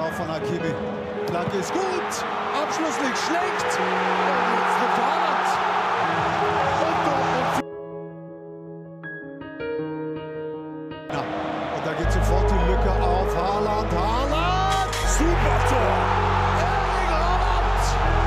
Lauf von Hakimi. Flanke ist gut. Abschluss nicht schlecht. Und jetzt trifft Haaland. Und da geht sofort die Lücke auf Haaland. Haaland! Super Tor! Erling Haaland!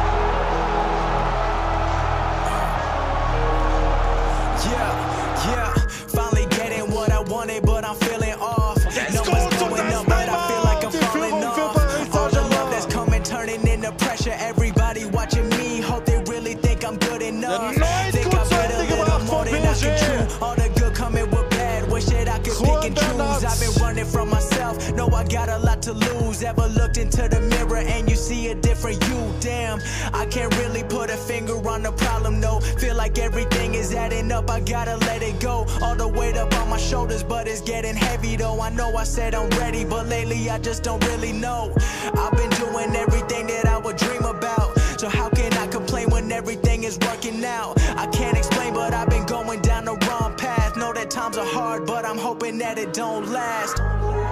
Yeah, finally getting what I wanted, but I'm feeling off. No one's going up, but I feel like I'm falling off. All the love that's coming, turning into pressure. Everybody watching me, hope they really think I'm good enough. Think I bet a little more than I can chew. All the good coming with bad, wish that I could pick and choose. I've been running from myself, know I got a lot to lose. Ever looked into the mirror and you see a different you? Damn, I can't really put a finger on the problem, no. Feel like everything is adding up, I gotta let it go. All the weight up on my shoulders, but it's getting heavy though. I know I said I'm ready, but lately I just don't really know. I've been doing everything that I would dream about, so how can I complain when everything is working out? I can't explain, but I've been going down the wrong path. Know that times are hard, but I'm hoping that it don't last.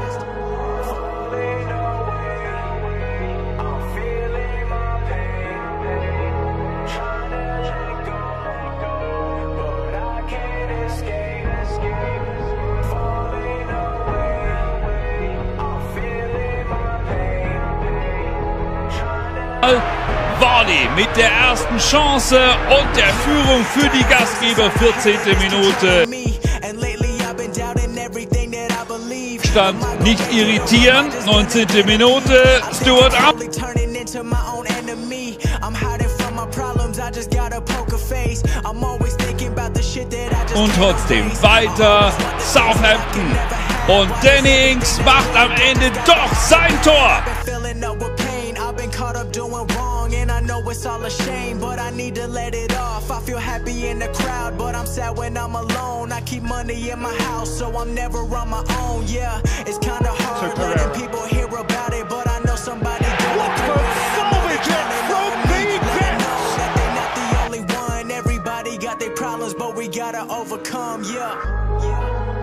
Vardy mit der ersten Chance und der Führung für die Gastgeber, 14. Minute. Stand nicht irritieren, 19. Minute, Stuart ab. Und trotzdem weiter Southampton. Und Dennings macht am Ende doch sein Tor. Caught up doing wrong and I know it's all a shame, but I need to let it off. I feel happy in the crowd, but I'm sad when I'm alone. I keep money in my house, so I'm never on my own. Yeah, it's kinda hard letting people hear about it, but I know somebody going through it, and I know they counting on me. Let them know that they're not the only one. Everybody got their problems, but we gotta overcome. Yeah.